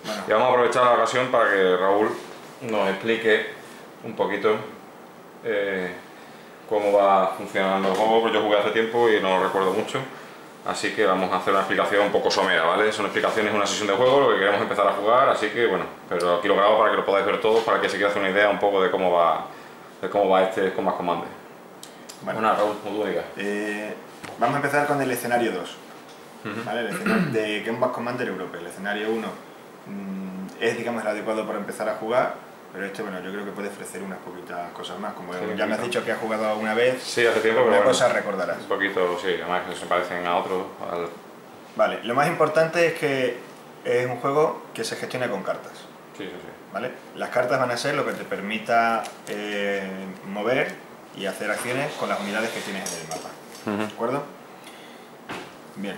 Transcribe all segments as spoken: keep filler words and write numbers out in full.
Bueno. Y vamos a aprovechar la ocasión para que Raúl nos explique un poquito eh, cómo va funcionando el juego, porque yo jugué hace tiempo y no lo recuerdo mucho. Así que vamos a hacer una explicación un poco somera, ¿vale? Son explicaciones de una sesión de juego, lo que queremos empezar a jugar, así que bueno, pero aquí lo grabo para que lo podáis ver todos, para que se quiera hacer una idea un poco de cómo va, de cómo va este Combat Commander. Bueno, Bueno, Raúl, como tú digas. Eh, vamos a empezar con el escenario dos, Uh-huh. ¿vale? El escenario de Combat Commander Europe. El escenario uno mmm, es, digamos, el adecuado para empezar a jugar, pero este, bueno, yo creo que puede ofrecer unas poquitas cosas más, como Sí, ya me has dicho que has jugado una vez. Sí, hace tiempo, una pero cosa bueno, recordarás. un poquito, sí, además que se parecen a otros. Al... Vale, lo más importante es que es un juego que se gestiona con cartas, Sí, sí, sí. ¿vale? Las cartas van a ser lo que te permita eh, mover y hacer acciones con las unidades que tienes en el mapa, Uh-huh. ¿de acuerdo? Bien.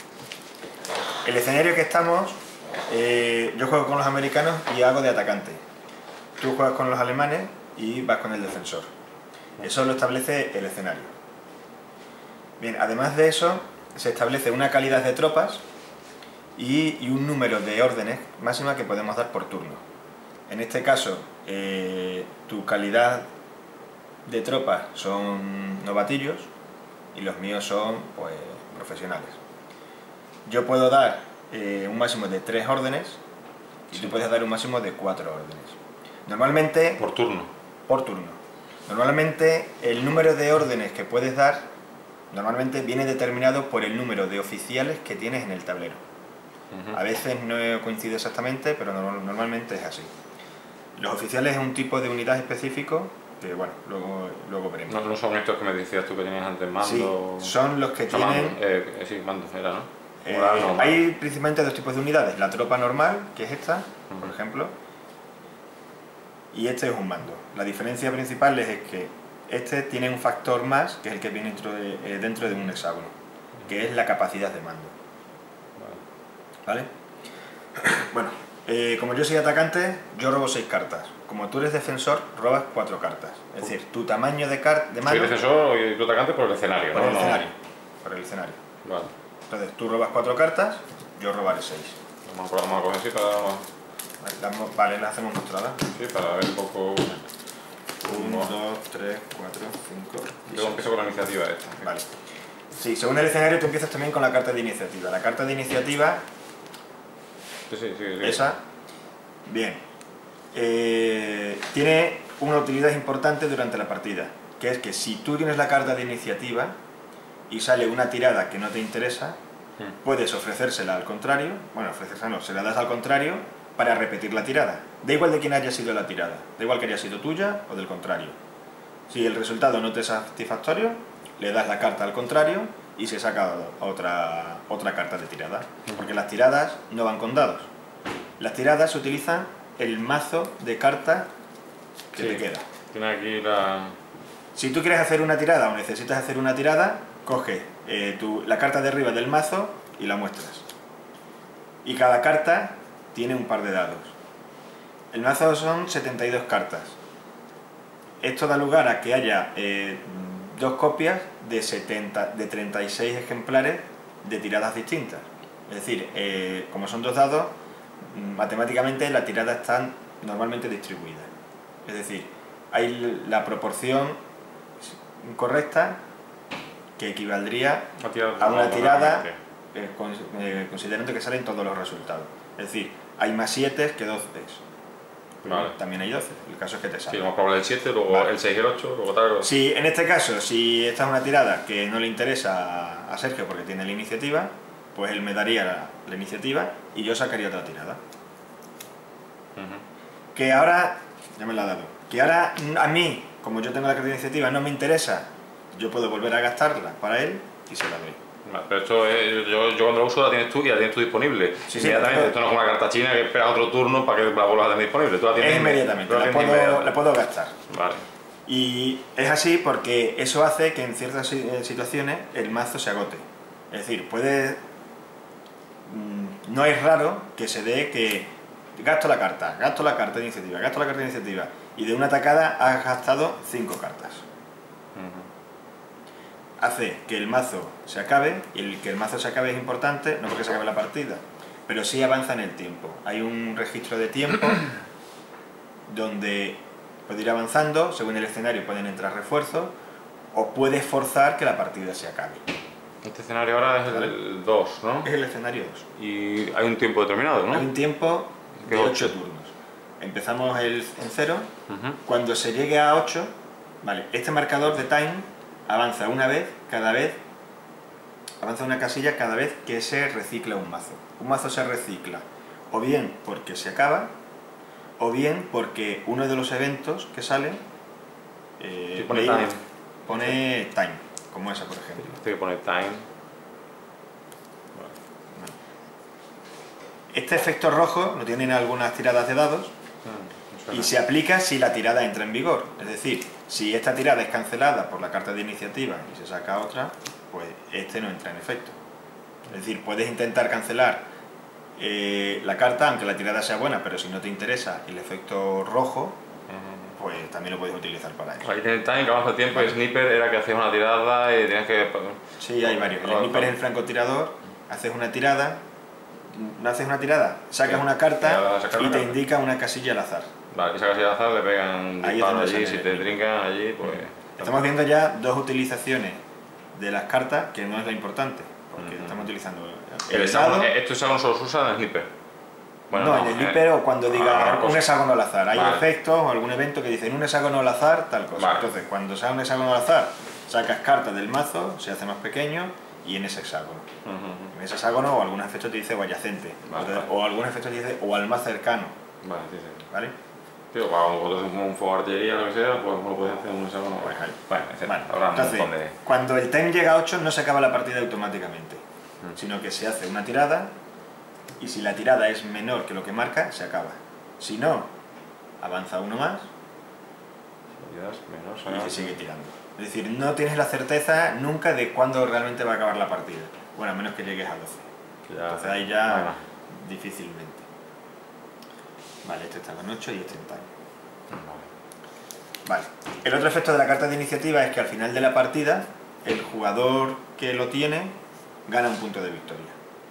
El escenario que estamos, eh, yo juego con los americanos y hago de atacante. Tú juegas con los alemanes y vas con el defensor. Eso lo establece el escenario. Bien, además de eso, se establece una calidad de tropas y, y un número de órdenes máxima que podemos dar por turno. En este caso, eh, tu calidad de tropas son novatillos y los míos son, pues, profesionales. Yo puedo dar eh, un máximo de tres órdenes y tú puedes dar un máximo de cuatro órdenes. Normalmente... Por turno. Por turno. Normalmente el número de órdenes que puedes dar normalmente viene determinado por el número de oficiales que tienes en el tablero. Uh-huh. A veces no coincide exactamente, pero no, normalmente es así. Los oficiales es un tipo de unidad específico que, bueno, luego, luego veremos. No, no son estos que me decías tú que tenías antes, mando... Sí, son los que o sea, tienen... mando, eh, eh, sí, mando, era, ¿no? Eh, Moral, no, hay principalmente dos tipos de unidades, la tropa normal, que es esta, Uh-huh. por ejemplo, y este es un mando. La diferencia principal es que este tiene un factor más, que es el que viene dentro de, eh, dentro de un hexágono, que es la capacidad de mando. ¿Vale? Bueno, eh, como yo soy atacante, yo robo seis cartas. Como tú eres defensor, robas cuatro cartas. Es decir, tu tamaño de, car de mano... Soy defensor y tú atacante por el escenario, por ¿no? el No. escenario. Por el escenario. Vale. Entonces, tú robas cuatro cartas, yo robaré seis. Vamos a, vamos a coger así para... Vale, las, vale, las hacemos mostradas. Sí, para ver un poco... uno, dos, tres, cuatro, cinco y Yo empiezo con la iniciativa esta. Vale. Sí, según el escenario tú empiezas también con la carta de iniciativa. La carta de iniciativa, Sí, sí, sí. sí. esa, bien, eh, tiene una utilidad importante durante la partida, que es que si tú tienes la carta de iniciativa y sale una tirada que no te interesa, Hmm. puedes ofrecérsela al contrario, bueno, ofrecérsela no, se la das al contrario para repetir la tirada. Da igual de quién haya sido la tirada, da igual que haya sido tuya o del contrario. Si el resultado no te es satisfactorio, le das la carta al contrario y se saca otra, otra carta de tirada. Porque las tiradas no van con dados. Las tiradas se utilizan el mazo de cartas que Sí. te queda. Tiene aquí la... Si tú quieres hacer una tirada o necesitas hacer una tirada, coge eh, tu, la carta de arriba del mazo y la muestras. Y cada carta tiene un par de dados. El mazo son setenta y dos cartas. Esto da lugar a que haya eh, dos copias de, setenta, de treinta y seis ejemplares de tiradas distintas. Es decir, eh, como son dos dados, matemáticamente las tiradas están normalmente distribuidas. Es decir, hay la proporción correcta que equivaldría a una tirada eh, con, eh, considerando que salen todos los resultados. Es decir, hay más siete que doce. Vale. También hay doce, el caso es que te Sí, sale. vamos a probar el siete, luego Vale. el seis y el ocho, luego tal... Si en este caso, si esta es una tirada que no le interesa a Sergio porque tiene la iniciativa, pues él me daría la, la iniciativa y yo sacaría otra tirada. Uh-huh. Que ahora, ya me la ha dado, que ahora a mí, como yo tengo la carta de iniciativa, no me interesa, yo puedo volver a gastarla para él y se la doy. Vale, pero esto es, yo, yo cuando lo uso la tienes tú y la tienes tú disponible. Sí, sí, inmediatamente, pero- esto no es como una carta china que esperas otro turno para que la vuelvas a tener disponible. Tú la tienes Es inme- inmediatamente, tú la la tienes puedo, inmediata. la puedo gastar. Vale. Y es así porque eso hace que en ciertas si- situaciones el mazo se agote. Es decir, puede... No es raro que se dé que gasto la carta, gasto la carta de iniciativa, gasto la carta de iniciativa y de una tacada has gastado cinco cartas. Uh-huh. Hace que el mazo se acabe, y el que el mazo se acabe es importante, no porque se acabe la partida, pero sí avanza en el tiempo. Hay un registro de tiempo donde puede ir avanzando, según el escenario pueden entrar refuerzos, o puedes forzar que la partida se acabe. Este escenario ahora es el dos, ¿no? Es el escenario dos. Y hay un tiempo determinado, ¿no? Hay un tiempo de ¿Qué ocho ocho? turnos. Empezamos el, en cero. Ujú. Cuando se llegue a ocho, vale, este marcador de time avanza una vez, cada vez, avanza una casilla cada vez que se recicla un mazo. Un mazo se recicla o bien porque se acaba, o bien porque uno de los eventos que salen eh, Sí, pone veis, time. pone time, como esa por ejemplo. Este que pone time. Este efecto rojo lo tienen algunas tiradas de dados Mm, y se aplica si la tirada entra en vigor. Es decir, si esta tirada es cancelada por la carta de iniciativa y se saca otra, pues este no entra en efecto. Es decir, puedes intentar cancelar eh, la carta, aunque la tirada sea buena, pero si no te interesa el efecto rojo, pues también lo puedes utilizar para eso. Aquí tiene el time, que avanza el tiempo, y sniper era que hacías una tirada y tenías que... Sí, hay varios. El Ah, sniper es vale. el francotirador, haces una tirada, no haces una tirada, sacas Sí. una Ya, carta sacar y una te carta. indica una casilla al azar. Vale, esa casilla de azar le pegan un Ahí es disparo donde allí, sale si el te trincan allí, pues... Estamos viendo ya dos utilizaciones de las cartas, que no es la importante, porque Ujú. estamos utilizando El el hexágono, dado. eh, ¿Estos hexágonos solo se usan en sniper? no, en el eh, Viper o cuando diga ah, un cosa. hexágono al azar. Hay Vale. efectos o algún evento que dicen un hexágono al azar, tal cosa. Vale. Entonces, cuando sea un hexágono al azar, sacas cartas del mazo, se hace más pequeño y en ese hexágono. Ujú, ujú. En ese hexágono o algún efecto te dice o adyacente, Vale, o, vale. o algún efecto te dice o al más cercano, Vale, sí, sí. ¿vale? Tío, cuando vosotros hacéis un fuego de artillería o lo que sea, pues no podéis hacer un hexágono. Pues ahí. Bueno, etcétera. Vale. Habrá un Entonces, montón de... cuando el time llega a ocho no se acaba la partida automáticamente, Mm. sino que se hace una tirada y si la tirada es menor que lo que marca, se acaba. Si no, avanza uno más Medidas menos, y ah, se sigue tirando. Es decir, no tienes la certeza nunca de cuándo realmente va a acabar la partida. Bueno, a menos que llegues a doce. que ya- Entonces ahí ya Bueno, difícilmente. Vale, este está en ocho y este en time. vale. Vale. El otro efecto de la carta de iniciativa es que al final de la partida, el jugador que lo tiene gana un punto de victoria.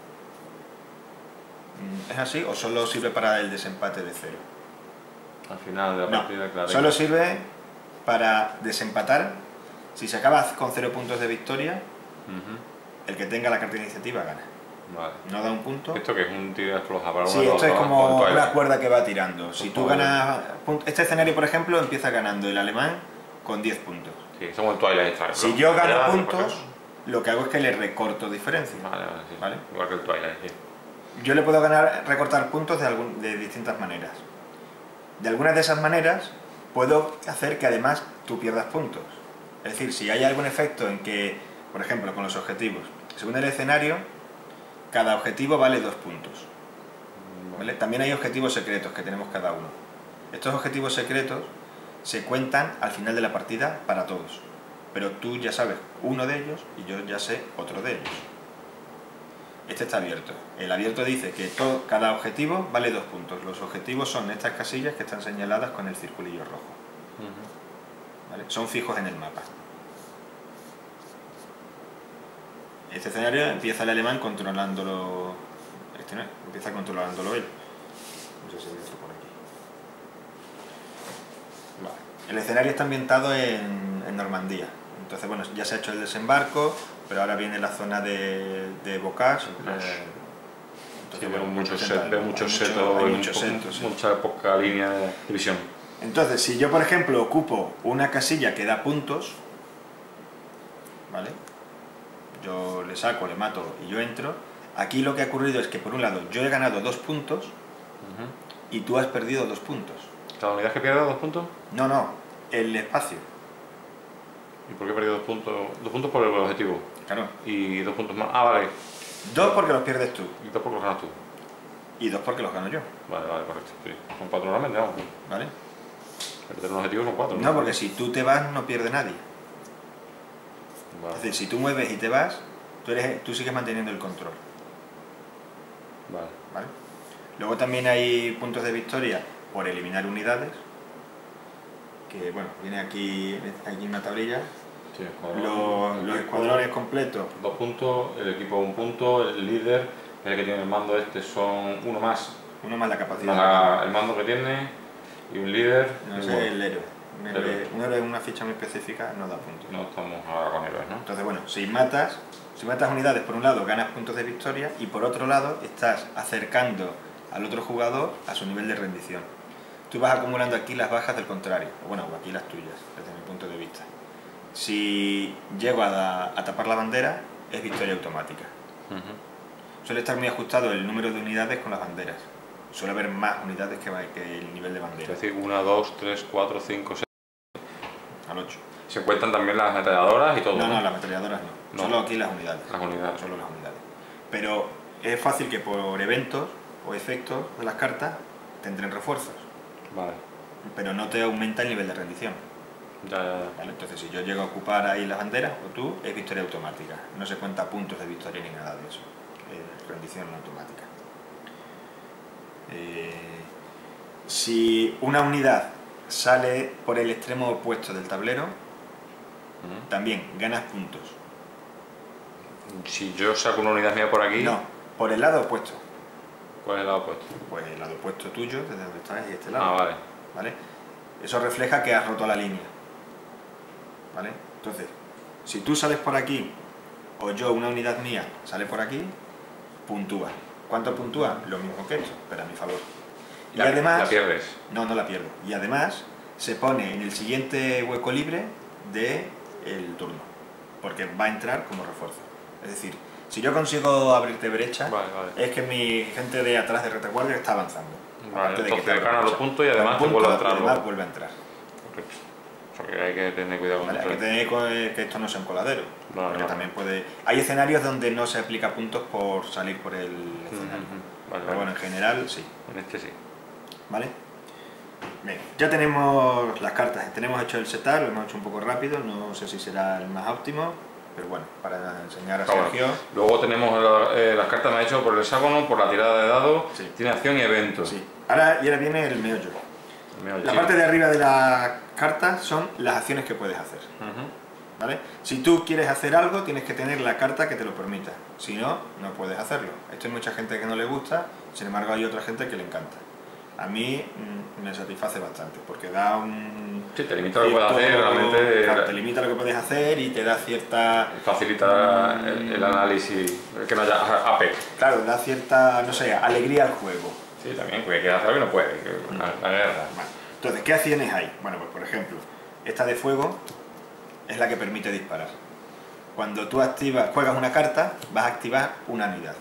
¿Es así o solo sirve para el desempate de cero? Al final de la No, partida, claro. solo sirve para desempatar. Si se acaba con cero puntos de victoria, Ujú. el que tenga la carta de iniciativa gana. Vale. No da un punto. ¿Esto que es un tiro de floja para Sí, uno, esto es otro, como otro, una otro. cuerda que va tirando. Si tú Joder. ganas... pun- Este escenario, por ejemplo, empieza ganando el alemán con diez puntos. Sí, somos el Twilight Strike. Si ¿no? yo gano Ya, puntos, pues, lo que hago es que le recorto diferencia. Vale, vale, sí. Vale. Igual que el Twilight, sí. Yo le puedo ganar, recortar puntos de, algún- de distintas maneras. De algunas de esas maneras puedo hacer que además tú pierdas puntos. Es decir, si hay algún efecto en que, por ejemplo, con los objetivos, según el escenario, cada objetivo vale dos puntos. ¿Vale? También hay objetivos secretos que tenemos cada uno. Estos objetivos secretos se cuentan al final de la partida para todos. Pero tú ya sabes uno de ellos y yo ya sé otro de ellos. Este está abierto. El abierto dice que todo, cada objetivo vale dos puntos. Los objetivos son estas casillas que están señaladas con el circulillo rojo. Ujú. ¿Vale? Son fijos en el mapa. Este escenario empieza el alemán controlándolo. Este no es, empieza controlándolo él. No sé si hay otro por aquí. Vale. El escenario está ambientado en, en Normandía. Entonces, bueno, ya se ha hecho el desembarco, pero ahora viene la zona de, de Bocage. eh, Sí, bueno, veo muchos representa- set, veo hay muchos mucho- setos, hay hay muchos setos, sí. mucha poca línea de división. Entonces, si yo, por ejemplo, ocupo una casilla que da puntos, ¿vale? Yo le saco, le mato y yo entro. Aquí lo que ha ocurrido es que, por un lado, yo he ganado dos puntos Ujú. y tú has perdido dos puntos. ¿Cada unidad que pierde dos puntos? No, no, el espacio. ¿Y por qué he perdido dos puntos? Dos puntos por el objetivo. Claro. Y dos puntos más. Ah, vale. Dos porque los pierdes tú Y dos porque los ganas tú. y dos porque los gano yo, Vale, vale, correcto. Sí. Son cuatro normalmente, vamos. ¿vale? Perder un objetivo son cuatro. No, porque si tú te vas no pierde nadie. Vale. Es decir, si tú mueves y te vas, tú, eres, tú sigues manteniendo el control. Vale. ¿Vale? Luego también hay puntos de victoria por eliminar unidades, que bueno, viene aquí, aquí una tablilla, Sí, escuadrón. los, los escuadrones completos, Dos puntos, el equipo un punto, el líder El que tiene el mando este son uno más. Uno más la capacidad. La, el mando que tiene y un líder. No y sé, bueno, el héroe. Un héroe, héroe. un héroe en una ficha muy específica no da puntos. No estamos ahora con héroes, ¿no? Entonces, bueno, si matas, si matas unidades, por un lado ganas puntos de victoria y por otro lado estás acercando al otro jugador a su nivel de rendición. Tú vas acumulando aquí las bajas del contrario, o bueno, aquí las tuyas, desde mi punto de vista. Si llego a, a tapar la bandera, es victoria automática. Uh-huh. Suele estar muy ajustado el número de unidades con las banderas. Suele haber más unidades que, que el nivel de bandera. Es decir, uno, dos, tres, cuatro, cinco, seis. Al ocho. Se cuentan también las ametralladoras y todo. No, No, no, las ametralladoras no. No. Solo aquí las unidades. Las unidades. Solo las unidades. Pero es fácil que por eventos o efectos de las cartas te entren refuerzos. Vale. Pero no te aumenta el nivel de rendición. Ya, ya, ya. ¿Vale? Entonces, si yo llego a ocupar ahí las banderas, o tú, es victoria automática. No se cuenta puntos de victoria ni nada de eso. Es rendición automática. Eh, si una unidad sale por el extremo opuesto del tablero, Uh-huh. también ganas puntos. Si yo saco una unidad mía por aquí, No, por el lado opuesto. ¿cuál es el lado opuesto? Pues el lado opuesto tuyo, desde donde estás, y este lado. Ah, vale. ¿Vale? Eso refleja que has roto la línea. ¿Vale? Entonces, si tú sales por aquí, o yo, una unidad mía, sale por aquí, puntúa. ¿Cuánto puntúa? Lo mismo que esto, pero a mi favor. Y La, además... la pierdes. No, no la pierdo. Y además, se pone en el siguiente hueco libre del turno, porque va a entrar como refuerzo. Es decir, si yo consigo abrirte brecha, Vale, vale. es que mi gente de atrás de retaguardia está avanzando. Vale, Aparte de que entonces te gana los brecha. puntos y Gana además te puntos vuelve a y entrar. además luego. vuelve a entrar. Correcto. O sea que hay que tener cuidado con Vale, hay eso. que tener cu- que esto no sea un coladero, No, porque no. también puede... Hay escenarios donde no se aplica puntos por salir por el escenario. Ujú. Vale, Pero vale. bueno, en general sí. En este sí. ¿Vale? Bien, ya tenemos las cartas, tenemos hecho el setup, lo hemos hecho un poco rápido, no sé si será el más óptimo, pero bueno, para enseñar a Ah, bueno. Sergio... Luego tenemos la- eh, las cartas me ha hecho por el hexágono, por la tirada de dados, Sí. tiene acción y eventos. Sí. Ahora, y ahora viene el meollo. Mira, La sí. parte de arriba de la carta son las acciones que puedes hacer. Ujú. ¿Vale? Si tú quieres hacer algo, tienes que tener la carta que te lo permita. Si no, no puedes hacerlo. Esto hay mucha gente que no le gusta, sin embargo hay otra gente que le encanta. A mí mm, me satisface bastante, porque da un... Sí, te limita lo que puedes hacer, realmente Claro, te limita lo que puedes hacer y te da cierta... facilita el, el análisis, que no haya A P. Claro, da cierta, no sé, alegría al juego. Sí, también, porque quieres hacer algo y no puede, que la, la guerra. Vale. Entonces, ¿qué acciones hay? Bueno, pues por ejemplo, esta de fuego es la que permite disparar. Cuando tú activas, juegas una carta, vas a activar una unidad.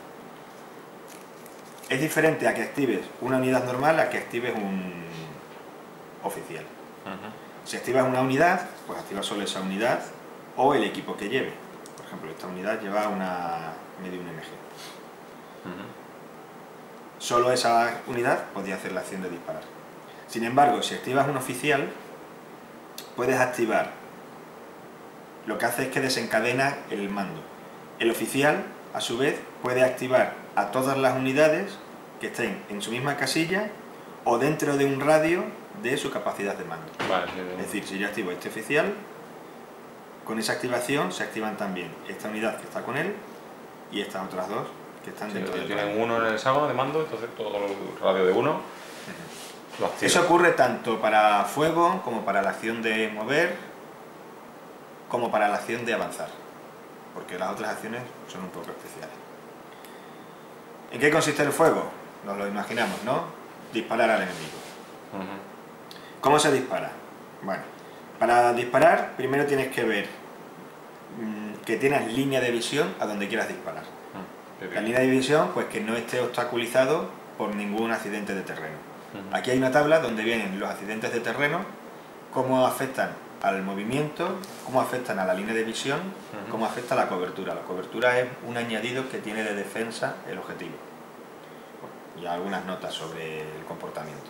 Es diferente a que actives una unidad normal a que actives un oficial. Ujú. Si activas una unidad, pues activas solo esa unidad o el equipo que lleve. Por ejemplo, esta unidad lleva una Medium M G. Ujú. Solo esa unidad podía hacer la acción de disparar. Sin embargo, si activas un oficial, puedes activar... Lo que hace es que desencadena el mando. El oficial, a su vez, puede activar a todas las unidades que estén en su misma casilla o dentro de un radio de su capacidad de mando. Vale, sí, Es sí. decir, si yo activo este oficial, con esa activación se activan también esta unidad que está con él y estas otras dos que están Sí, dentro del radio. tienen uno en el hexágono de mando, entonces todo el radio de uno lo activa. Eso ocurre tanto para fuego como para la acción de mover, como para la acción de avanzar, porque las otras acciones son un poco especiales. ¿En qué consiste el fuego? Nos lo imaginamos, ¿no? Disparar al enemigo. Ujú. ¿Cómo se dispara? Bueno, para disparar primero tienes que ver mmm, que tienes línea de visión a donde quieras disparar. Mm, qué La bien. línea de visión, pues que no esté obstaculizado por ningún accidente de terreno. Ujú. Aquí hay una tabla donde vienen los accidentes de terreno, cómo afectan al movimiento, cómo afectan a la línea de visión, Ujú. cómo afecta a la cobertura. La cobertura es un añadido que tiene de defensa el objetivo. Bueno, y algunas notas sobre el comportamiento.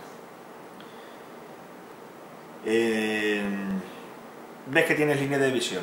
Eh, ves que tienes línea de visión.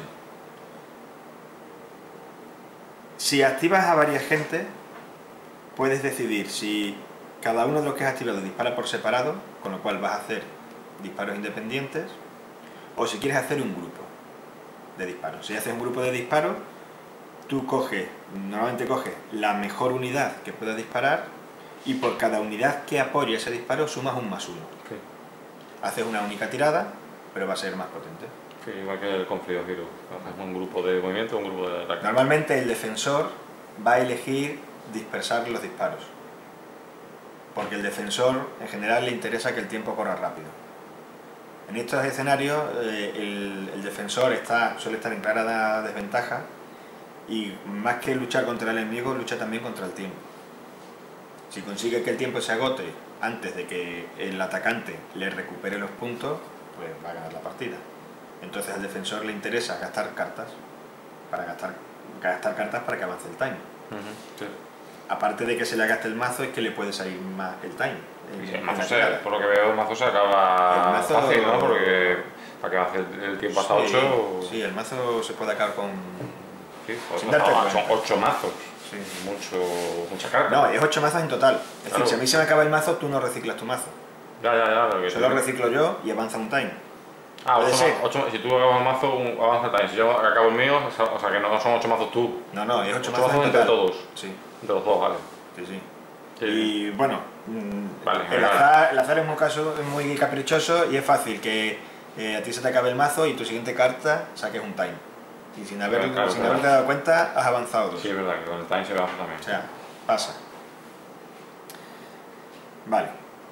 Si activas a varias gente, puedes decidir si cada uno de los que has activado dispara por separado, con lo cual vas a hacer disparos independientes, o si quieres hacer un grupo de disparos. Si haces un grupo de disparos, tú coges, normalmente coges la mejor unidad que puedas disparar y por cada unidad que apoye ese disparo sumas un más uno. Sí. Haces una única tirada, pero va a ser más potente. Sí, igual que el Conflict of Heroes. Haces un grupo de movimiento, un grupo de ataque. Normalmente el defensor va a elegir dispersar los disparos, porque el defensor en general le interesa que el tiempo corra rápido. En estos escenarios eh, el, el defensor está, suele estar en clara desventaja y más que luchar contra el enemigo, lucha también contra el tiempo. Si consigue que el tiempo se agote antes de que el atacante le recupere los puntos, pues va a ganar la partida. Entonces al defensor le interesa gastar cartas para gastar, gastar cartas para que avance el time. Uh-huh, sí. Aparte de que se le gaste el mazo, es que le puede salir más el time. Sí, el mazo se, por lo que veo, el mazo se acaba mazo, fácil, ¿no? Porque para que hace el, el tiempo hasta sí, ocho... Sí, el mazo se puede acabar con... Sí, sin no, darte no, cuenta. son ocho mazos, Sí. mucho, mucha carta. No, es ocho mazos en total. Es Claro. decir, si a mí se me acaba el mazo, tú no reciclas tu mazo. Ya, ya, ya. Lo que Solo sí. reciclo yo y avanza un time. Ah, puede ocho, ser. ma- ocho, si tú acabas el mazo, un, avanza también. Si yo acabo el mío, o sea, o sea que no son ocho mazos tú. No, no, es ocho Ocho mazos mazos en entre total. todos. Sí, De los dos, vale. sí, sí. Sí. Y bueno, mm, Vale, el, vale. azar, el azar es muy, caso, es muy caprichoso y es fácil que eh, a ti se te acabe el mazo y tu siguiente carta saques un time. Y sin, haber, Claro, claro, sin claro. haberte dado cuenta, has avanzado dos. Sí, es verdad que con el time se avanza también. O sea, pasa. Vale.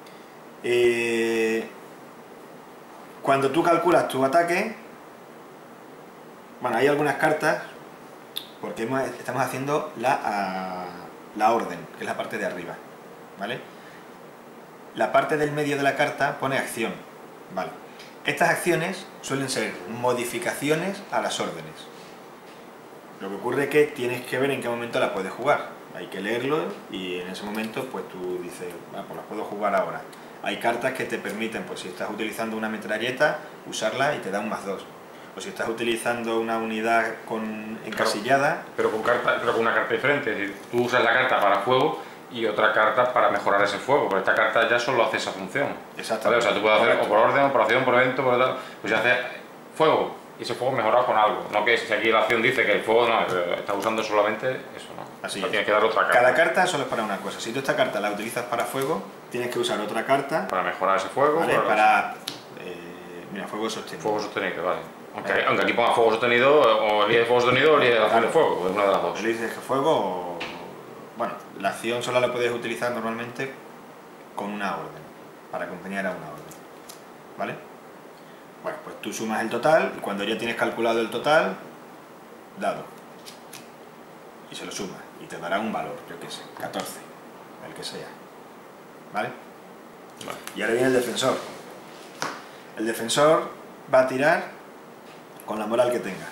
Eh, cuando tú calculas tu ataque, bueno, hay algunas cartas, porque hemos- estamos haciendo la, a- la orden, que es la parte de arriba, ¿vale? La parte del medio de la carta pone acción, ¿vale? Estas acciones suelen ser modificaciones a las órdenes. Lo que ocurre es que tienes que ver en qué momento la puedes jugar. Hay que leerlo y en ese momento pues tú dices, ah, pues las puedo jugar ahora. Hay cartas que te permiten, pues si estás utilizando una metralleta, usarla y te da un más dos. O si estás utilizando una unidad con encasillada, Pero con, carta, pero con una carta diferente. Es decir, tú usas la carta para fuego y otra carta para mejorar ese fuego. Pero esta carta ya solo hace esa función. exactamente. ¿Vale? O sea, tú puedes hacer Correcto. o por orden, o por acción, por evento, por tal. Pues ya hace fuego. Y ese fuego mejorado con algo. No que si aquí la acción dice que el fuego no, está usando solamente eso, ¿no? Así O sea, es. tienes que dar otra carta. Cada carta solo es para una cosa. Si tú esta carta la utilizas para fuego, tienes que usar otra carta, Para mejorar ese fuego. ¿vale? Para, Para, eh, mira, fuego sostenido. fuego sostenido, vale. Aunque, Vale. aunque aquí ponga fuego sostenido, o elige fuego sostenido o elige acción de Claro. fuego. Es una de las dos. Eliges que fuego o... Bueno, la acción solo la puedes utilizar normalmente con una orden, para acompañar a una orden, ¿vale? Bueno, pues tú sumas el total y cuando ya tienes calculado el total, dado. Y se lo sumas y te dará un valor, yo qué sé, catorce, el que sea, ¿vale? Vale. Y ahora viene el defensor. El defensor va a tirar con la moral que tenga.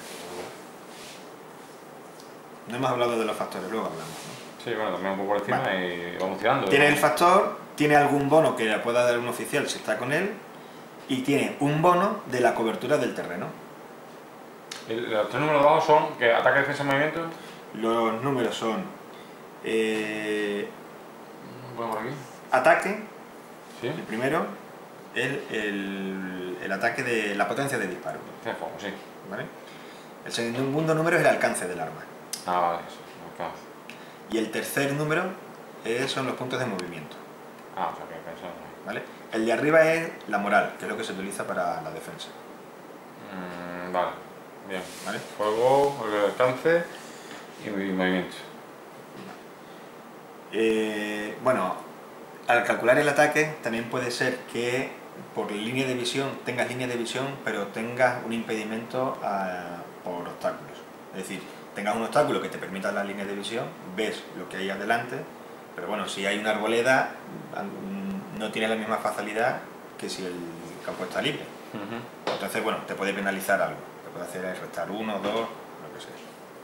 No hemos hablado de los factores, luego hablamos, ¿no? Sí, bueno, también un poco por encima Vale. y vamos tirando. Tiene el factor, tiene algún bono que le pueda dar un oficial si está con él, y tiene un bono de la cobertura del terreno. El- Los tres números de abajo son que ataque, defensa, movimiento. Los números son eh, Bueno, por aquí. ataque, Sí. el primero, el, el, el ataque de la potencia de disparo, Tiene fuego, sí. ¿vale? El segundo número es el alcance del arma. Ah, vale, eso. Alcance. Y el tercer número eh, son los puntos de movimiento, Ah, o sea que pensaba. ¿vale? El de arriba es la moral, que es lo que se utiliza para la defensa, Mm, vale, bien. ¿vale? Fuego, el alcance y movimiento. Eh, bueno, al calcular el ataque también puede ser que por línea de visión tengas línea de visión pero tengas un impedimento a- por obstáculos. Es decir, tengas un obstáculo que te permita la línea de visión, ves lo que hay adelante, pero bueno, si hay una arboleda mm, no tienes la misma facilidad que si el campo está libre. Uh-huh. Entonces, bueno, te puede penalizar algo, te puede hacer restar uno, dos, lo que sea.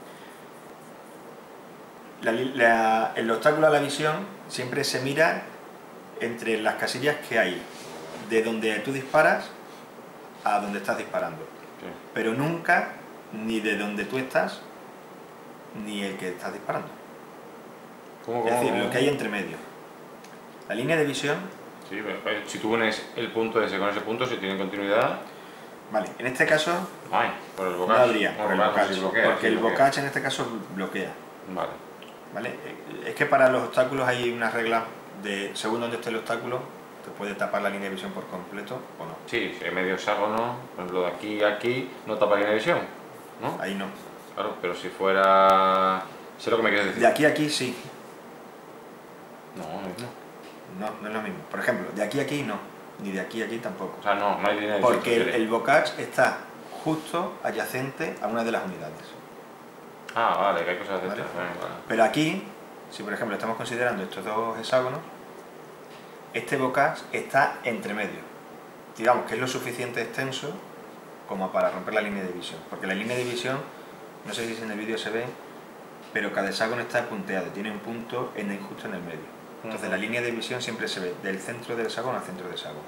La li- la- el obstáculo a la visión siempre se mira entre las casillas que hay, de donde tú disparas a donde estás disparando, Sí. pero nunca ni de donde tú estás ni el que estás disparando. ¿Cómo, Es cómo, decir, cómo? lo que hay entre medio. La línea de visión, Sí, pero, eh, si tú unes el punto ese con ese punto, si tienen continuidad. Vale, en este caso Ay, por el no bocage. habría, por el Bueno, bocage, sí bloquea, porque sí el bloquea. bocage en este caso bloquea. Vale. ¿Vale? Es que para los obstáculos hay una regla de según donde esté el obstáculo, te puede tapar la línea de visión por completo o no. Sí, si hay medio hexágono, por ejemplo, de aquí a aquí, no tapa línea de visión, ¿no? Ahí no. Claro, pero si fuera... Sé lo que me quieres decir. De aquí a aquí sí. No, no, no. No, no es lo mismo. Por ejemplo, de aquí a aquí no. Ni de aquí a aquí tampoco. O sea, no, no hay línea de visión. Porque el, el bocage está justo adyacente a una de las unidades. Ah, vale, que hay cosas de Vale. estas. Vale, vale. Pero aquí, si por ejemplo estamos considerando estos dos hexágonos, este bocage está entre medio. Digamos que es lo suficiente extenso como para romper la línea de visión. Porque la línea de visión, no sé si en el vídeo se ve, pero cada hexágono está punteado, tiene un punto en el, justo en el medio. Entonces Ujú. la línea de visión siempre se ve del centro del hexágono al centro del hexágono.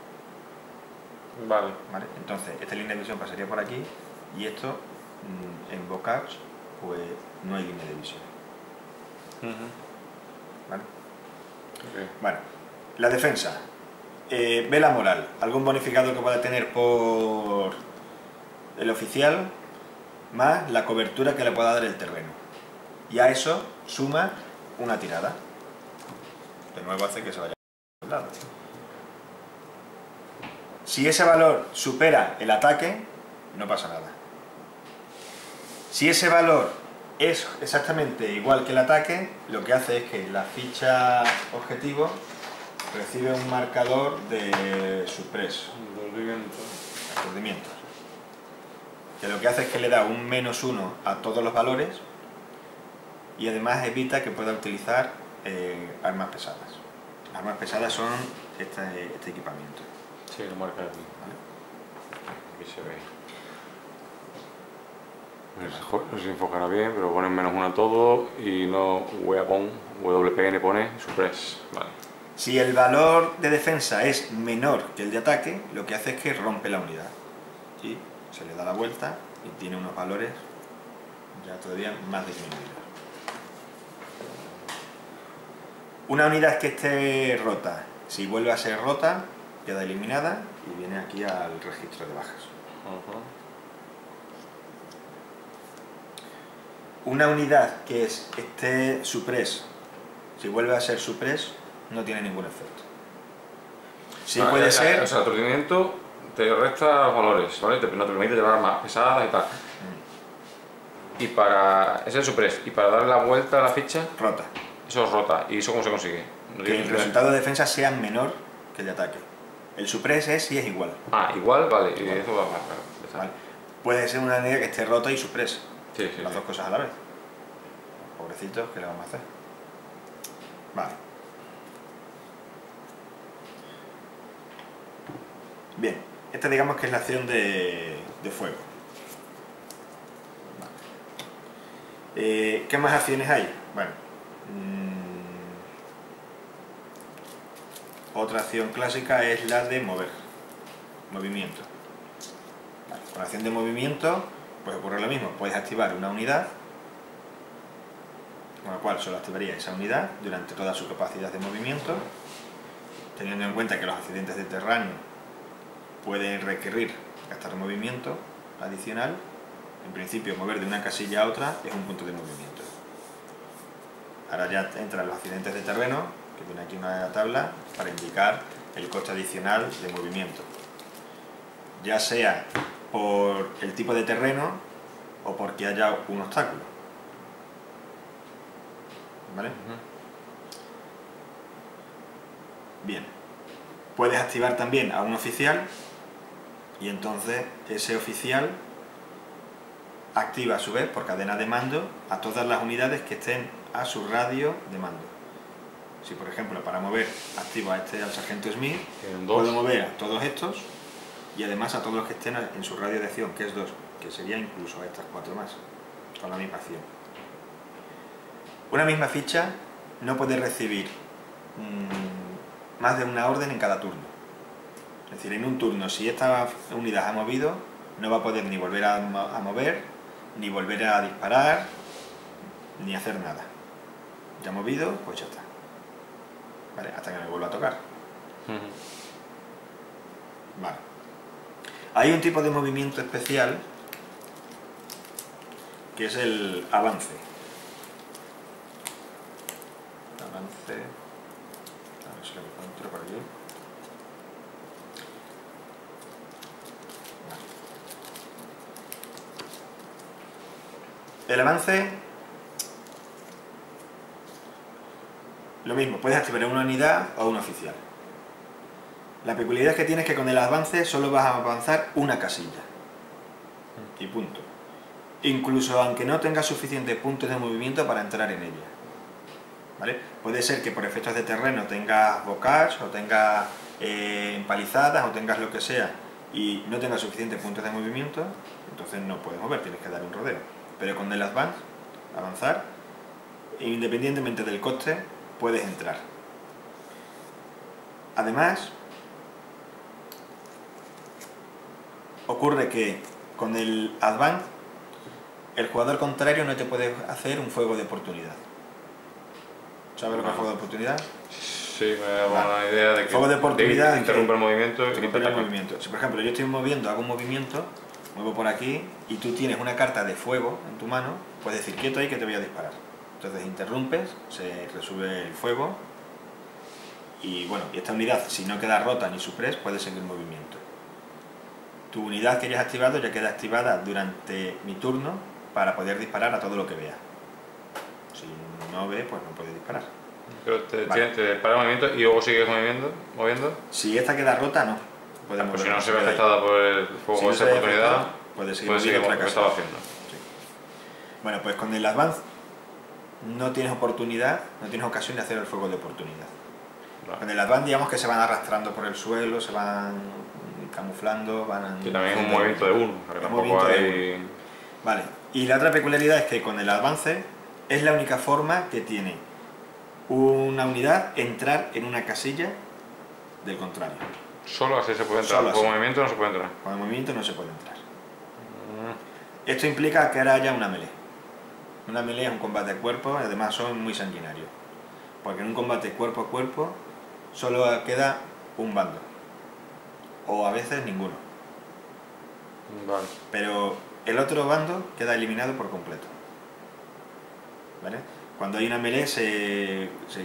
Vale. ¿Vale? Entonces esta línea de visión pasaría por aquí y esto mmm, en bocage pues no hay línea de visión. Ujú. ¿Vale? Ok. Bueno, la defensa. Eh, vela moral. Algún bonificador que pueda tener por el oficial más la cobertura que le pueda dar el terreno. Y a eso suma una tirada. De nuevo hace que se vaya al lado. Si ese valor supera el ataque, no pasa nada. Si ese valor es exactamente igual que el ataque, lo que hace es que la ficha objetivo recibe un marcador de suppress, aturdimiento, que lo que hace es que le da un menos uno a todos los valores y además evita que pueda utilizar eh, armas pesadas. Las armas pesadas son este, este equipamiento. Sí, lo marca aquí. ¿Vale? Aquí se ve. No se enfocará bien, pero ponen menos uno a todo y no weapon, W P N pone suppress. Vale. Si el valor de defensa es menor que el de ataque, lo que hace es que rompe la unidad. Y se le da la vuelta y tiene unos valores ya todavía más disminuidos. Una unidad que esté rota, si vuelve a ser rota, queda eliminada y viene aquí al registro de bajas. Uh-huh. Una unidad que es, esté suppress, si vuelve a ser suppress, no tiene ningún efecto. Sí Ah, puede eh, ser... O sea, el aturdimiento te resta valores, ¿vale? Te, no te permite llevar más pesadas y tal. Mm. Y para... Ese es el suppress. Y para darle la vuelta a la ficha, Rota. eso es rota. ¿Y eso cómo se consigue? No Que tiene el que- resultado de defensa sea menor que el de ataque. El suppress es si es igual. Ah, igual, vale. Y eso va más claro. Ya está. ¿Vale? Puede ser una unidad que esté rota y suppress. Sí, sí, Las sí. dos cosas a la vez. Pobrecitos, ¿qué le vamos a hacer? Vale. Bien, esta digamos que es la acción de, de fuego. Vale. Eh, ¿Qué más acciones hay? Bueno, mmm, otra acción clásica es la de mover, movimiento. Vale, con la acción de movimiento pues ocurre lo mismo, puedes activar una unidad, con la cual solo activaría esa unidad durante toda su capacidad de movimiento, teniendo en cuenta que los accidentes de terreno pueden requerir gastar movimiento adicional. En principio, mover de una casilla a otra es un punto de movimiento. Ahora ya entran los accidentes de terreno, que tiene aquí una tabla para indicar el coste adicional de movimiento, ya sea por el tipo de terreno o porque haya un obstáculo. ¿Vale? Bien. Puedes activar también a un oficial y entonces ese oficial activa a su vez por cadena de mando a todas las unidades que estén a su radio de mando. Si por ejemplo para mover activo a este al sargento Smith, Tienen dos. puedo mover a todos estos y además a todos los que estén en su radio de acción, que es dos, que sería incluso a estas cuatro más, con la misma acción. Una misma ficha no puede recibir mmm, más de una orden en cada turno. Es decir, en un turno, si esta unidad ha movido, no va a poder ni volver a, a mover, ni volver a disparar, ni hacer nada. Ya ha movido, pues ya está. ¿Vale? Hasta que me vuelva a tocar. Uh-huh. Vale. Hay un tipo de movimiento especial que es el avance. Avance. A ver si lo encuentro por aquí. Vale. El avance, lo mismo, puedes activar una unidad o una oficial. La peculiaridad que tienes es que con el avance solo vas a avanzar una casilla. Y punto. Incluso aunque no tengas suficientes puntos de movimiento para entrar en ella. ¿Vale? Puede ser que por efectos de terreno tengas bocage, o tengas eh, empalizadas, o tengas lo que sea, y no tengas suficientes puntos de movimiento, entonces no puedes mover, tienes que dar un rodeo. Pero con el advance, avanzar, independientemente del coste, puedes entrar. Además, ocurre que con el advance, el jugador contrario no te puede hacer un fuego de oportunidad. ¿Sabes lo que es fuego de oportunidad? Sí, me da una vale. idea de que fuego de oportunidad interrumpe el movimiento. Interrumpe el movimiento. Si por ejemplo yo estoy moviendo, hago un movimiento, muevo por aquí y tú tienes una carta de fuego en tu mano, puedes decir quieto ahí que te voy a disparar. Entonces interrumpes, se resuelve el fuego y bueno, y esta unidad si no queda rota ni supres puede seguir movimiento. Tu unidad que hayas activado ya queda activada durante mi turno para poder disparar a todo lo que vea. Si no ve, pues no puede disparar. Pero te, vale. te para el movimiento y luego sigues moviendo, moviendo. Si esta queda rota, no. Ah, pues si no se ve afectada por el fuego si de esa no oportunidad, puede seguir puede seguir otra lo que casa. estaba haciendo. Sí. Bueno, pues con el advance no tienes oportunidad, no tienes ocasión de hacer el fuego de oportunidad. Vale. Con el advance digamos que se van arrastrando por el suelo, se van camuflando, van... Y también es un movimiento de uno, que tampoco hay... Vale, y la otra peculiaridad es que con el avance es la única forma que tiene una unidad entrar en una casilla del contrario. Solo así se puede entrar, Solo con así. movimiento no se puede entrar. Con el movimiento no se puede entrar. Mm. Esto implica que ahora haya una melee. Una melee es un combate a cuerpo y además son muy sanguinarios. Porque en un combate cuerpo a cuerpo solo queda un bando. O a veces ninguno. Vale. Pero el otro bando queda eliminado por completo. ¿Vale? Cuando hay una melee se, se,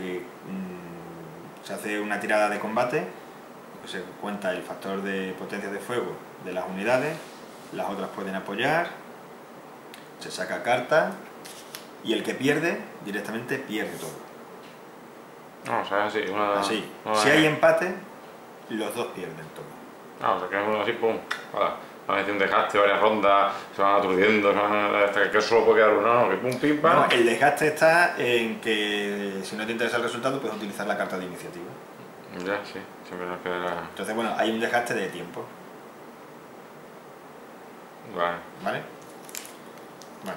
mmm, se hace una tirada de combate, se cuenta el factor de potencia de fuego de las unidades, las otras pueden apoyar, se saca carta y el que pierde directamente pierde todo. No, o sea, así, una... Así. Una... Si hay empate, los dos pierden todo. Ah, o sea, que es uno así, pum, voilà. Van haciendo un desgaste, varias rondas, se van aturdiendo, se van hasta que solo puede quedar uno, no, que pum, pim, pam. No, el desgaste está en que si no te interesa el resultado puedes utilizar la carta de iniciativa. Ya, sí, siempre nos queda... Entonces, bueno, hay un desgaste de tiempo. Vale. ¿Vale? Vale.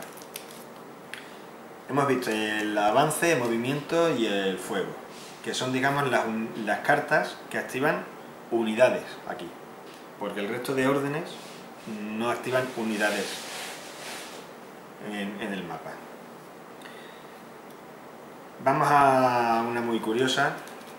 Hemos visto el avance, el movimiento y el fuego, que son, digamos, las, las cartas que activan unidades aquí, porque el resto de órdenes no activan unidades en, en el mapa. Vamos a una muy curiosa,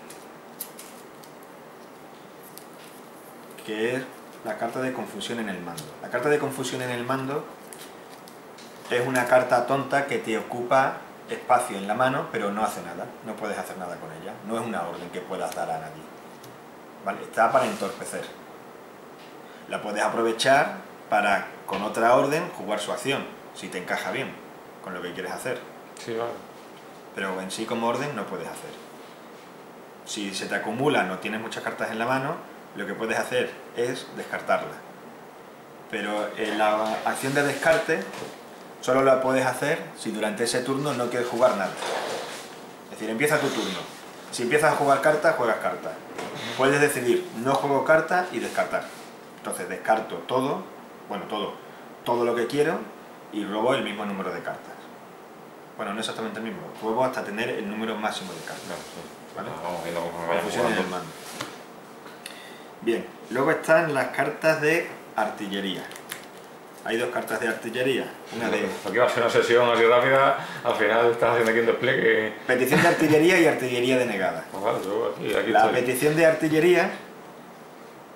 que es la carta de confusión en el mando. La carta de confusión en el mando es una carta tonta que te ocupa espacio en la mano, pero no hace nada, no puedes hacer nada con ella, no es una orden que puedas dar a nadie. ¿Vale? Está para entorpecer. La puedes aprovechar para, con otra orden, jugar su acción, si te encaja bien con lo que quieres hacer. Sí, vale. Pero en sí como orden no puedes hacer. Si se te acumula, no tienes muchas cartas en la mano, lo que puedes hacer es descartarla. Pero en la acción de descarte solo la puedes hacer si durante ese turno no quieres jugar nada. Es decir, empieza tu turno. Si empiezas a jugar cartas, juegas cartas. Puedes decidir no juego cartas y descartar. Entonces descarto todo, bueno, todo, todo lo que quiero y robo el mismo número de cartas. Bueno, no exactamente el mismo, juego hasta tener el número máximo de cartas. ¿Vale? Vamos viendo cómo vaya Confusión en el jugando. mando. Bien, luego están las cartas de artillería. Hay dos cartas de artillería. Una de Aquí va a ser una sesión así rápida, al final estás haciendo aquí un despliegue. petición de artillería y artillería denegada. Pues vale, yo aquí, aquí La estoy. petición de artillería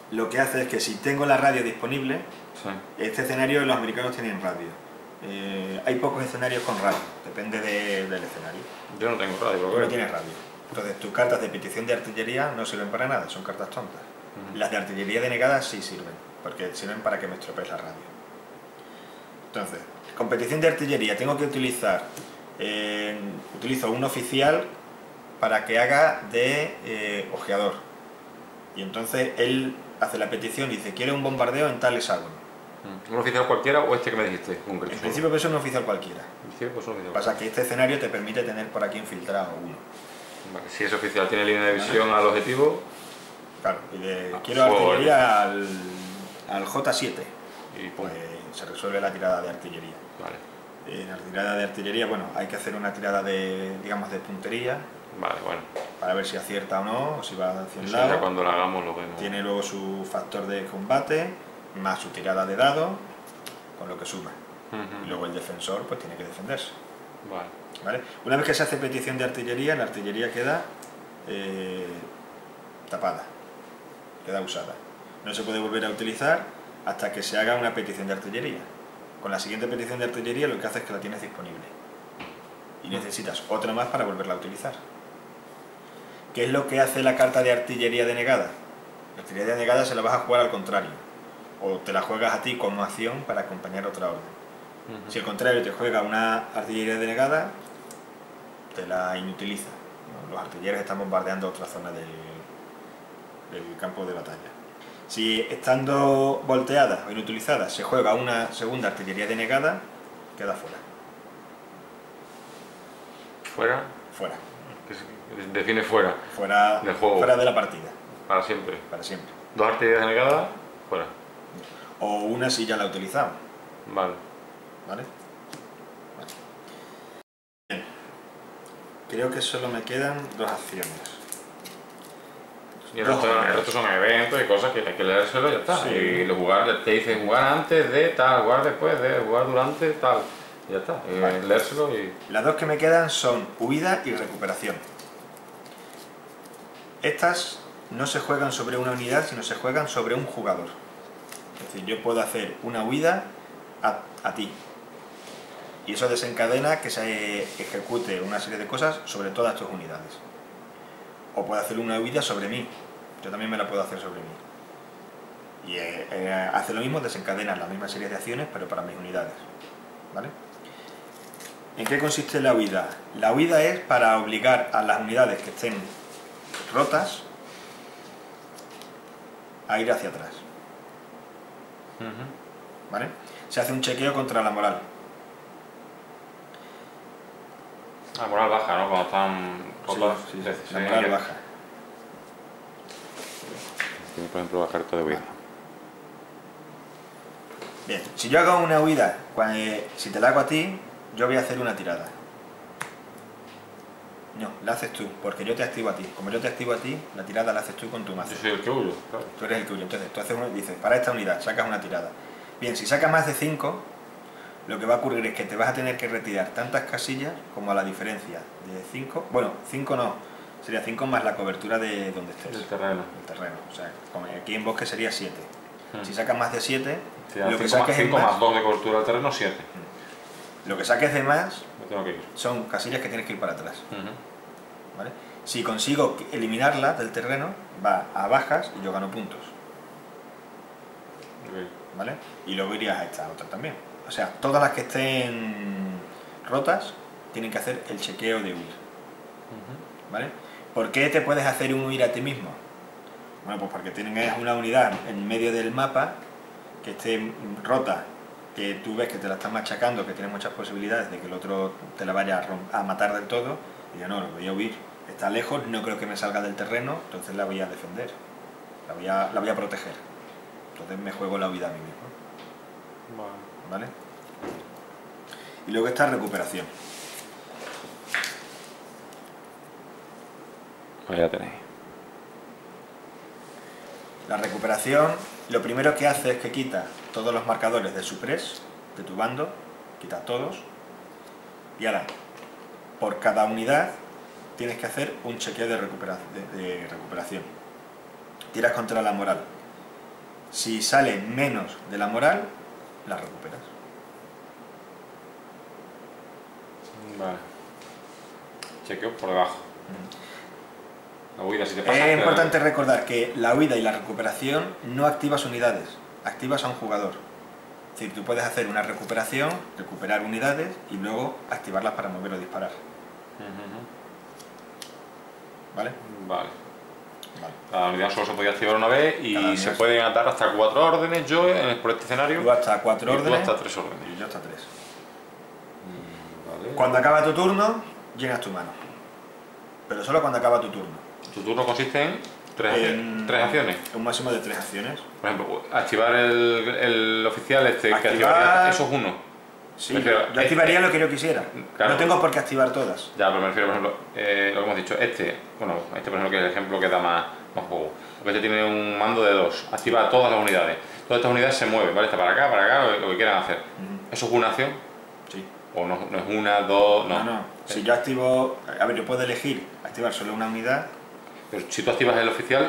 lo que hace es que si tengo la radio disponible, Sí. este escenario los americanos tienen radio. Eh, hay pocos escenarios con radio, depende de- del escenario. Yo no tengo radio, lo Tú no creo. tienes radio. Entonces tus cartas de petición de artillería no sirven para nada, son cartas tontas. Ujú. Las de artillería denegada sí sirven, porque sirven para que me estropees la radio. Entonces, con petición de artillería tengo que utilizar, eh, utilizo un oficial para que haga de eh, ojeador. Y entonces él hace la petición y dice, quiere un bombardeo en tal hexágono. ¿Un oficial cualquiera o este que me dijiste? Concreto. En principio puede ser un oficial cualquiera. Sí, pues un oficial. Pasa que este escenario te permite tener por aquí infiltrado uno. Vale, si ese oficial tiene línea de visión al objetivo, Claro, y de Ah, quiero fuego, artillería al, al J siete, y pum. pues se resuelve la tirada de artillería. Vale, En la tirada de artillería, bueno, hay que hacer una tirada de, digamos, de puntería vale, bueno. para ver si acierta o no, o si va hacia un Eso ya lado. cuando lo hagamos lo vemos. Tiene luego su factor de combate, más su tirada de dado, con lo que suma. Ujú. Y luego el defensor pues tiene que defenderse. Vale. ¿Vale? Una vez que se hace petición de artillería, la artillería queda eh, tapada, queda usada. No se puede volver a utilizar hasta que se haga una petición de artillería. Con la siguiente petición de artillería lo que hace es que la tienes disponible. Y necesitas otra más para volverla a utilizar. ¿Qué es lo que hace la carta de artillería denegada? La artillería denegada se la vas a jugar al contrario. O te la juegas a ti como acción para acompañar otra orden. Ujú. Si al contrario te juega una artillería denegada, te la inutiliza, ¿no? Los artilleros están bombardeando otra zona del, del campo de batalla. Si estando volteada o inutilizada se juega una segunda artillería denegada, queda fuera. Fuera, Fuera. que se- define fuera, Fuera, Del juego. fuera de la partida, para siempre. para siempre. Dos artillerías denegadas, fuera. O una si ya la he utilizado, Vale. ¿vale? Vale. Bien. Creo que solo me quedan dos acciones. Y el resto, el resto son eventos y cosas que hay que leérselo y ya está. Sí. Y lo jugar, te dice jugar antes de tal, jugar después de, jugar durante tal. Y ya está. Y Vale. leérselo y. Las dos que me quedan son huida y recuperación. Estas no se juegan sobre una unidad, sino se juegan sobre un jugador. Es decir, yo puedo hacer una huida a, a ti. Y eso desencadena que se ejecute una serie de cosas sobre todas tus unidades. O puedo hacer una huida sobre mí. Yo también me la puedo hacer sobre mí. Y eh, eh, hace lo mismo, desencadena la misma serie de acciones, pero para mis unidades. ¿Vale? ¿En qué consiste la huida? La huida es para obligar a las unidades que estén rotas a ir hacia atrás. Ujú. ¿Vale? Se hace un chequeo contra la moral. La moral baja, ¿no? Cuando están rotas. Sí, sí, se- sí, se la tiene moral que- baja. Tiene, por ejemplo, la carta de huida. Bien, si yo hago una huida, cua- eh, si te la hago a ti, yo voy a hacer una tirada. No, la haces tú, porque yo te activo a ti. Como yo te activo a ti, la tirada la haces tú con tu mazo. Yo soy el que huyo, claro. Tú eres el tuyo. Entonces, tú haces una, dices, para esta unidad, sacas una tirada. Bien, si sacas más de cinco, lo que va a ocurrir es que te vas a tener que retirar tantas casillas como a la diferencia de cinco. Bueno, cinco no, sería cinco más la cobertura de donde estés. El terreno. El terreno. O sea, como aquí en bosque sería siete. Hmm. Si sacas más de siete, Serían lo que cinco más, saques en cinco más, más dos de cobertura del terreno, siete. lo que saques de más Me tengo que ir. son casillas que tienes que ir para atrás. Ujú. ¿Vale? Si consigo eliminarla del terreno, va a bajas y yo gano puntos. Ok. ¿Vale? Y luego irías a esta otra también. O sea, todas las que estén rotas tienen que hacer el chequeo de huir. Ujú. ¿Vale? ¿Por qué te puedes hacer un huir a ti mismo? Bueno, pues porque tienes una unidad en medio del mapa que esté rota, que tú ves que te la están machacando, que tienes muchas posibilidades de que el otro te la vaya a, rom- a matar del todo, y yo no, lo voy a huir. Está lejos, no creo que me salga del terreno, entonces la voy a defender, la voy a, la voy a proteger. Entonces me juego la huida a mí mismo. Vale. ¿Vale? Y luego está recuperación. Ahí la tenéis. La recuperación, lo primero que hace es que quita todos los marcadores de suppress de tu bando, quita todos, y ahora, por cada unidad, tienes que hacer un chequeo de, recupera de, de recuperación. Tiras contra la moral. Si sale menos de la moral, la recuperas. Vale. Chequeo por debajo. La huida, si te pasa... Es te- importante recordar que la huida y la recuperación no activas unidades, activas a un jugador. Es decir, tú puedes hacer una recuperación, recuperar unidades y luego activarlas para mover o disparar. Ujú, ¿Vale? ujú. Vale. Vale. La unidad solo se podía activar una vez y Cada se unidad. pueden atar hasta cuatro órdenes yo en- por este escenario. Tú hasta cuatro y tú órdenes hasta tres órdenes. y yo hasta tres. Mm, Vale. Cuando acaba tu turno, llenas tu mano. Pero solo cuando acaba tu turno. Tu turno consiste en tres, En- acciones- tres acciones. Un máximo de tres acciones. Por ejemplo, activar el, el oficial este que Activar- activaría, eso es uno. Sí, Prefiero- yo activaría lo que yo quisiera. Claro. No tengo por qué activar todas. Ya, pero me refiero, por ejemplo, eh, lo que hemos dicho, este, bueno, este por ejemplo que es el ejemplo que da más, más juego. Porque este tiene un mando de dos, activa todas las unidades. Todas estas unidades se mueven, ¿vale? Está para acá, para acá, lo que, lo que quieran hacer. Ujú. ¿Eso es una acción? Sí. ¿O no, no es una, dos, no? No, no. Si yo activo... A ver, yo puedo elegir activar solo una unidad. Pero si tú activas el oficial,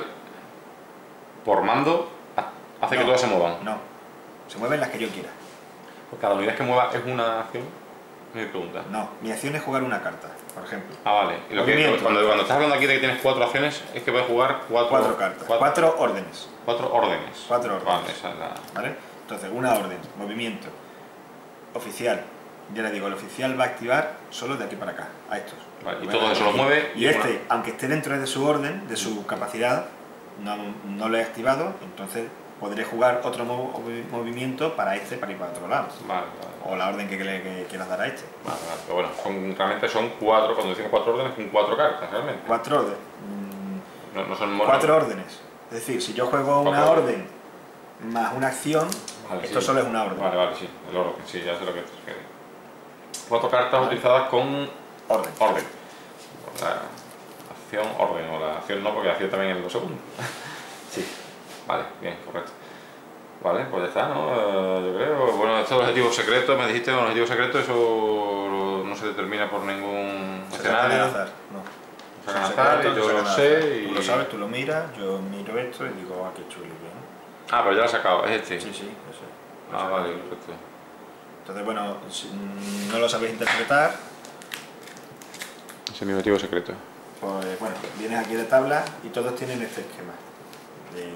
por mando, ha- hace que No. todas se muevan. No. Se mueven las que yo quiera. Pues cada unidad que mueva es una acción. Mi pregunta. No. Mi acción es jugar una carta, por ejemplo. Ah, vale. Y lo que, Movimiento. cuando, cuando estás hablando aquí de que tienes cuatro acciones, es que puedes jugar cuatro, Cuatro cartas. Cuatro, Cuatro órdenes. cuatro órdenes. Cuatro órdenes. Vale, esa es la... ¿Vale? Entonces, una orden, movimiento, oficial. Ya le digo, el oficial va a activar solo de aquí para acá, a estos. Vale, y Lo todo voy a eso lo elegir. mueve Y y este, una- aunque esté dentro de su orden, de su capacidad, no, no lo he activado, entonces podré jugar otro mo- movimiento para este, para ir para otro lado. Vale, vale. O la orden que, que, que quieras dar a este. Vale, vale. Pero bueno, son, realmente son cuatro, cuando decimos cuatro órdenes, son cuatro cartas realmente. Cuatro órdenes. Mm, No, no son monos. Cuatro órdenes. Es decir, si yo juego una Cuatro orden más una acción, Vale, esto sí. solo es una orden. Vale, vale, sí, el orden, sí, ya sé lo que te refieres. Cuatro cartas utilizadas con Orden. orden. La acción, orden, o la acción no, porque la acción también es lo segundo. Sí, vale, bien, correcto. Vale, pues ya está, ¿no? Eh, yo creo. Bueno, estos objetivos secretos, me dijiste, un objetivo secreto, eso no se determina por ningún Se sacan al escenario. azar, no. Se sacan al Son azar y secretos, yo se lo sacan al sé azar. y... Tú lo sabes, tú lo miras, yo miro esto y digo, ah, qué chulo, bien. Ah, pero ya lo has sacado, es este. Sí, sí, eso. Ah, vale, perfecto. Entonces, bueno, si no lo sabéis interpretar, Ese es mi objetivo secreto. pues bueno, vienes aquí de tabla y todos tienen este esquema de,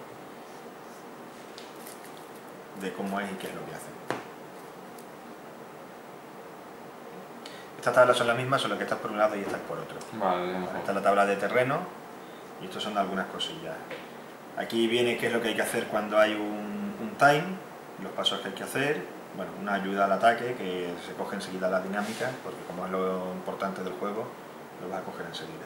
de cómo es y qué es lo que hacen. Estas tablas son las mismas, solo que estas por un lado y estas por otro. Vale, Esta es la tabla de terreno y estos son algunas cosillas. Aquí viene qué es lo que hay que hacer cuando hay un, un time, los pasos que hay que hacer, bueno, una ayuda al ataque que se coge enseguida la dinámica, porque como es lo importante del juego, lo vas a coger enseguida.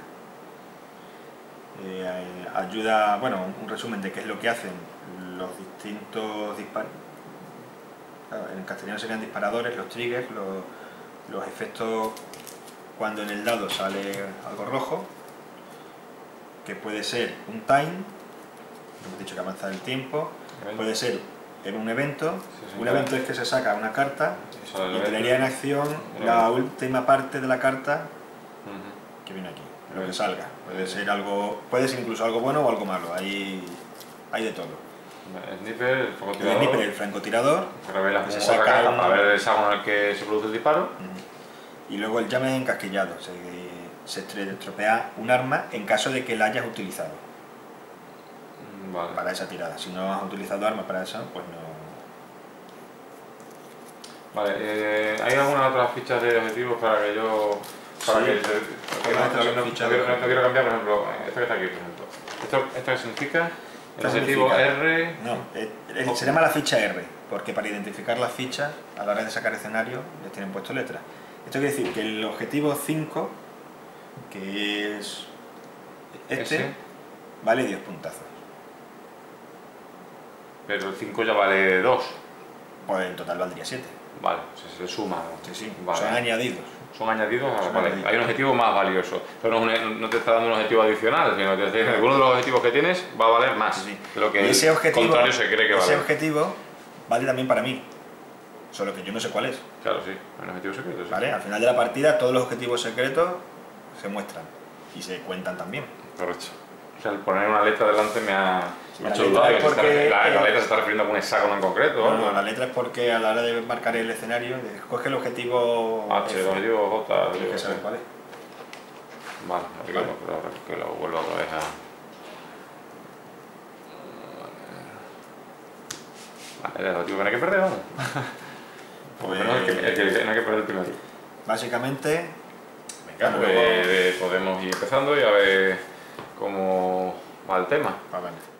Eh, ayuda, bueno, un resumen de qué es lo que hacen los distintos disparos. Claro, en castellano serían disparadores, los triggers, los, los efectos cuando en el dado sale algo rojo, que puede ser un time, hemos dicho que avanza el tiempo, puede ser en un evento, Sí, sí, un claro. evento es que se saca una carta Eso del y evento. entraría en acción El la evento. última parte de la carta Ujú. que viene aquí, lo que Bien. salga. Puede ser algo, puede ser incluso algo bueno o algo malo, hay, hay de todo. El sniper, el El francotirador, sniper, el francotirador, que revela que se cómo va la saca carta un- para ver el hexágono en el que se produce el disparo. y luego el llame encasquillado, se, se estre- estropea un arma en caso de que la hayas utilizado Mm, Vale. para esa tirada. Si no has utilizado arma para eso, pues no. Vale, eh, ¿hay algunas otras fichas de objetivos para que yo... Para Sí. que, que Estas no, son no- fichas no de quiero, no objetivos. quiero cambiar, por ejemplo, esta que está aquí, por ejemplo. ¿Esto, esto qué significa? El ¿Qué objetivo significa? R... No, eh, eh, se llama la ficha R, porque para identificar las fichas, a la hora de sacar escenario, les tienen puesto letras. Esto quiere decir que el objetivo cinco, que es este, Ese. vale diez puntazos. Pero el cinco ya vale dos. Pues en total valdría siete. Vale, se, se suma. Sí, sí, Vale. son añadidos. Son añadidos, a- Son vale. añadidos. Hay un objetivo más valioso. Pero no, es un- no te está dando un objetivo adicional, sino que te dice que alguno de los objetivos que tienes va a valer más Sí, sí. de lo que Y ese el objetivo, contrario se cree que ese vale. objetivo vale también para mí, solo que yo no sé cuál es. Claro, sí, hay un objetivo secreto. Sí. ¿Vale? Al final de la partida todos los objetivos secretos se muestran y se cuentan también. Correcto. O sea, el poner una letra delante me ha, me ha La hecho letra dudar. es que se está- porque, La, la eh, letra se está refiriendo a algún hexágono en concreto, No, ¿no? no, la letra es porque a la hora de marcar el escenario, coge el objetivo H, F, el objetivo J. tienes digo, que saber sí. cuál es. Vale, aquí Vale. Lo, pero que lo vuelvo otra vez a... Vale, el objetivo que no hay que perder, vamos. Pues, no, hay que, hay que- no hay que perder el primero. básicamente, Venga, pues luego- eh, podemos ir empezando y a ver cómo va el tema. pues venga.